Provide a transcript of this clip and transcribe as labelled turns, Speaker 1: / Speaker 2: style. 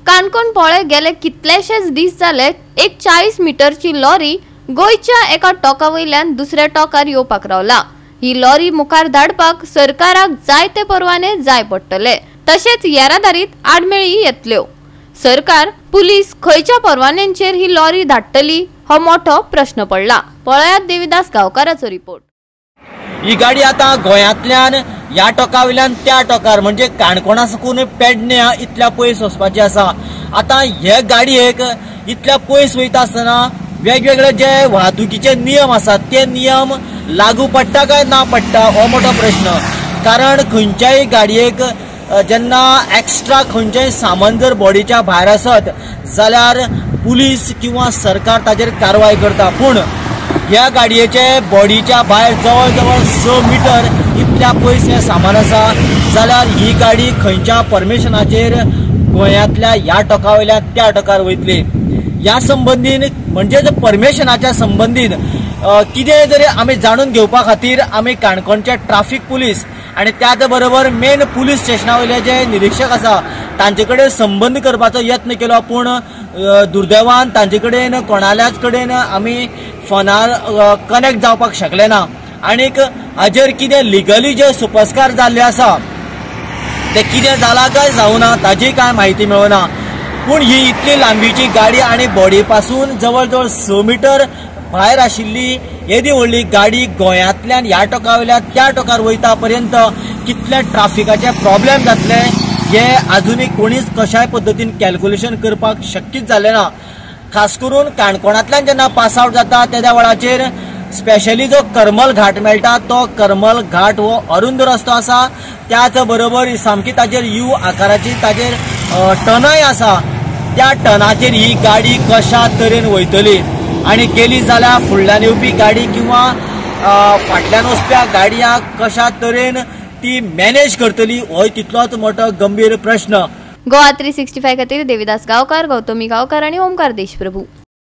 Speaker 1: काणकोण पोळे गेले कितलेशेच दीस जाले एक 40 मीटरची लॉरी गोयच्या एका टोकावयल्यान दुसऱ्या टोकार येवपाक रावला। ही लॉरी मुखार धाडपाक सरकाराक जायते परवाने जाय पडटले, तशेच येरादारीत आडमेळी येतल्यो। सरकार पुलीस खयच्या परवान्यांचेर ही लॉरी धाडटली हो मोठो प्रश्न पडला। पळयात देविदास गावकाराचो रिपोर्ट।
Speaker 2: ही गाडी आता गोंयांतल्यान या टोकावयल्यान त्या टोकार म्हणजे काणकोणा साकून पेडण्या इतल्या पयस वचपाची आसा। आता हे गाडयेक इतल्या पयस वयता आसतना वेगवेगळे जे वाहतुकीचे नियम आसात ते नियम लागू पडटा काय ना पडटा हो मोठो प्रश्न। कारण खंयच्याय गाडयेक जेन्ना एक्स्ट्रा खंयचेंय सामान जर बॉडीच्या भायर आसत जाल्यार पुलीस किंवा सरकार ताजेर कारवाय करता। पूण ह्या गाडयेचे बॉडीच्या भायर जवळ जवळ 6 मीटर इतल्या पयस हे सामान आसा जाल्यार ही गाडी खंयच्या परमिशनाचेर गोंयांतल्या ह्या टोकावयल्यान त्या टोकार वयतली। ह्या संबंधीन म्हणजे परमिशनाच्या संबंधीन कितें जरी आमी जाणून घेवपा खातीर आमी काणकोणचे ट्राफिक पुलीस आणि त्याच बरोबर मेन पुलीस स्टेशना वयले जे निरीक्षक आसा तांचे कडेन संबंध करपाचो यत्न केलो, पूण दुर्दैवान तांचे कडेन कोणाल्याच कडेन आमी फोनार कनेक्ट जावपाक शकले ना। आनीक हाजेर कितें लिगली जे सुपस्कार जाल्ले आसा ते कितें जाला काय जावना ताजी काय म्हायती मेळना। पूण ही इतली लांबीची गाडी आणि बॉडी पासून जवळ जवळ 6 मीटर भायर आशिल्ली येदी व्हडली गाडी गोंयांतल्यान ह्या टोकावयल्यान त्या टोकार वयता पर्यंत कितले ट्राफिकाचे प्रॉब्लेम जातले हे अजुनूय कोणीच कशाय पद्दतीन कॅल्क्युलेशन करपाक शक्यच जालें ना। खास करून काणकोणांतल्यान जेन्ना पास आउट जाता त्या वेळाचेर स्पेशली जो करमल घाट मेळटा तो करमल घाट हो अरुंद रस्तो आसा, त्याच बरोबर सामकी ताजेर यू आकाराची ताजेर टनय आसा। त्या टनाचेर ही गाडी कशा तरेन वयतली आणि गेली जाल्यार फुडल्यान येवपी गाडी किंवा फाटल्यान वचप्या गाडयांक कशा तरेन ती मॅनेज करतली हो तितलोच मोठो गंभीर प्रश्न।
Speaker 1: गोवा 365 खातीर देविदास गावकार, गौतमी गावकार आणि ओमकार देशप्रभू।